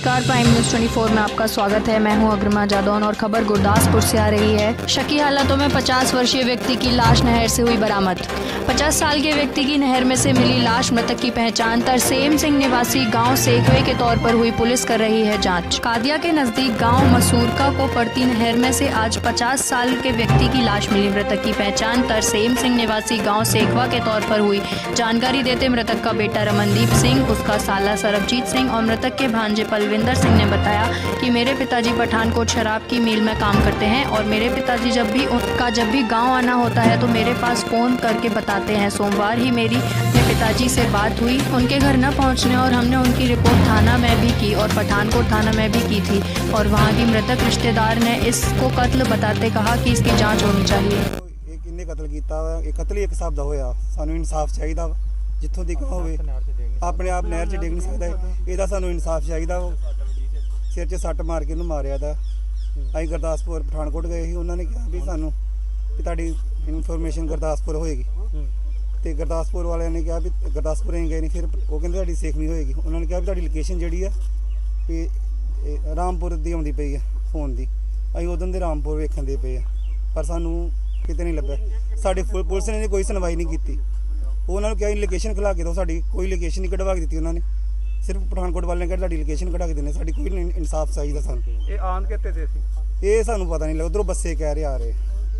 नमस्कार, prime news 24 में आपका स्वागत है। मैं हूं अग्रमा जादौन और खबर गुरदासपुर से आ रही है। शकी हालातों में 50 वर्षीय व्यक्ति की लाश नहर से हुई बरामद। 50 साल के व्यक्ति की नहर में से मिली लाश। मृतक की पहचान तरसेम सिंह निवासी गांव सेखवे के तौर पर हुई। पुलिस कर रही है जांच। कादिया के नजदीक गांव मसूरका को पड़ती नहर में से आज 50 साल के व्यक्ति की लाश मिली। मृतक की पहचान तरसेम सिंह निवासी गाँव सेखवा के तौर पर हुई। जानकारी देते मृतक का बेटा रमनदीप सिंह, उसका साला सरबजीत सिंह और मृतक के भांजे पलविंदर सिंह ने बताया कि मेरे पिताजी पठानकोट शराब की मिल में काम करते हैं और मेरे पिताजी जब भी गांव आना होता है तो मेरे पास फोन करके बताते हैं। सोमवार ही मेरी अपने पिताजी से बात हुई उनके घर न पहुंचने और हमने उनकी रिपोर्ट थाना में भी की और पठानकोट थाना में भी की थी और वहां की मृतक रिश्तेदार ने इसको कत्ल बताते कहा कि इसकी जाँच होनी चाहिए। कतल किया कतल ही एक हिसाब का होया, सानू इंसाफ चाहिए। जितों तक होवे अपने आप नहर च डिग नहीं सकता, यदा सानू इंसाफ चाहिए। सिर च सट मार के मारिया था। अं गुरदासपुर पठानकोट गए ही, उन्होंने कहा भी सानू कि इनफॉर्मेशन गुरदासपुर होएगी, तो गुरदासपुर वाले ने कहा भी गुरदासपुर गए नहीं। फिर वो कहते सेखनी होएगी। उन्होंने कहा भी लोकेशन जी है भी रामपुर की आती पई है फोन की। अं उदन के रामपुर वेखन दे पे, पर सानू कितने नहीं लभ्या। साड़ी पुलिस ने कोई सुनवाई नहीं की। उन्होंने कहा लोकेशन खिला के दो, साड़ी कोई लोकेशन नहीं कढ़वा के दी। उन्होंने सिर्फ पठानकोट वाले ने कहा लोकेशन कढ़ा के देने, साड़ी कोई इंसाफ चाहिए सानू। ये सानू पता नहीं लगा, उधरों बस्से कह रहे आ रहे।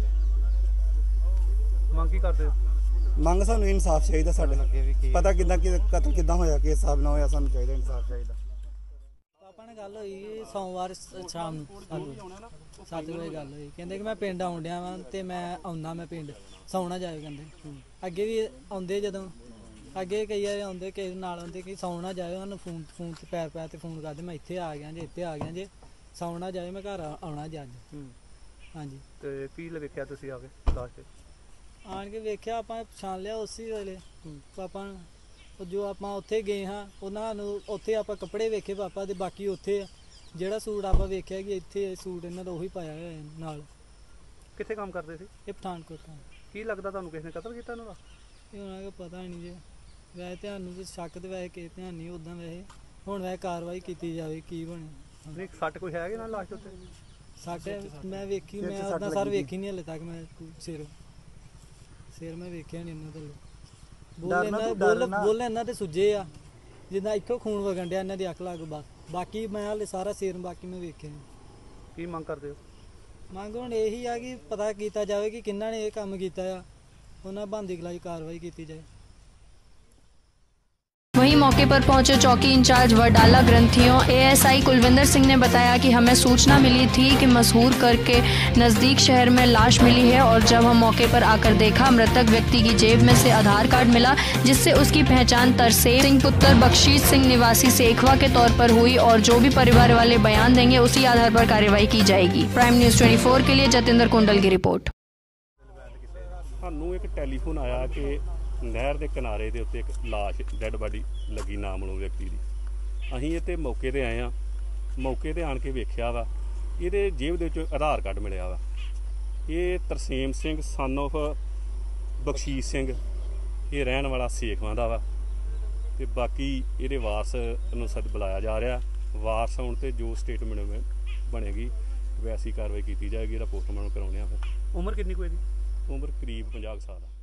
मंग सानू इंसाफ चाहिए। साडे पता किदा कतल किदा होया, किस हिसाब नाल होया, सानू चाहिए इंसाफ चाहिए। पापा ने गल हुई सोमवार शाम 7 बजे गल हुई, कहते कि मैं पिंड आउण डिया वां ते मैं आउना, मैं पिंड सौना जाए। कहते अगे भी आउंदे, जदों अगे कई बार आउंदे किस नाल आउंदे कि सौना जाए, सानू फोन ते पैर ते फोन करदे मैं इत्थे आ गया जे, इत्थे आ गया जे, सौना जाए, मैं घर आउणा जे अज। हाँ जी, ते की वेखिया तुसीं आ के लास्ट आण के वेखिया, आपां पछाण लिया उसी वेले पापा जो आप उत्थे गए हाँ, उन्होंने उत्थे आप कपड़े वेखे पापा दे, बाकी उत्थे जिहड़ा सूट आप वेख्या कि इत्थे सूट इन्हां दा उही पाया होया नाल। कित्थे काम करदे सी? ये पठानकोट था। की लगदा तुहानूं किसने कतल कीता इन्हां दा? ये उन्हां दा पता नहीं जे, वैसे ध्यान नूं शक ते वैसे किस ध्यान नहीं, उदां वैसे हुण वैसे कार्रवाई कीती जावे की बने। नहीं सट कोई है कि ना लास्ट उत्ते? सट मैं वेखी, मैं उदां सर वेखी नहीं हले तक। मैं सिर मैं वेख्या नहीं इन्हां थल्ले। बोले इन्हां ते सुजे आ जिद्दां इत्थों खून वगन डिया इन्हां दी अख लग। बस बाकी मैं हले सारा सिर बाकी मैं वेख्या नहीं। की मंग करदे हो? मंग हुण यही आ कि पता कीता जावे कि किन्हां ने ये काम कीता आ, उन्हां बनदी खिलाफ कार्रवाई कीती जाए। वहीं मौके पर पहुंचे चौकी इंचार्ज वडाला ग्रंथियों एएसआई कुलविंदर सिंह ने बताया कि हमें सूचना मिली थी कि मशहूर करके नजदीक शहर में लाश मिली है और जब हम मौके पर आकर देखा, मृतक व्यक्ति की जेब में से आधार कार्ड मिला जिससे उसकी पहचान तरसेम सिंह पुत्र बख्शीश सिंह निवासी सेखवा के तौर पर हुई और जो भी परिवार वाले बयान देंगे उसी आधार पर कार्रवाई की जाएगी। प्राइम न्यूज़ 24 के लिए जतिंदर कुंडल की रिपोर्ट। एक टेलीफोन आया कि नहर के किनारे के उत्ते एक लाश डैड बॉडी लगी नामलूम व्यक्ति की। असीं इत्थे मौके ते आए हाँ, मौके ते आण के वेख्या वा, इहदे जेब दे विचों आधार कार्ड मिलिया वा। ये तरसेम सिंह सन ऑफ बख्शीश सिंह, ये रहन वाला सेखवां दा वा ते बाकी इहदे वारस नूं सद बुलाया जा रहा। वारस आउण ते जो स्टेटमेंट बनेगी वैसी कार्रवाई की जाएगी। पोस्टमार्टम करवाने। फिर उम्र कितनी कोई? उम्र करीब 50 साल।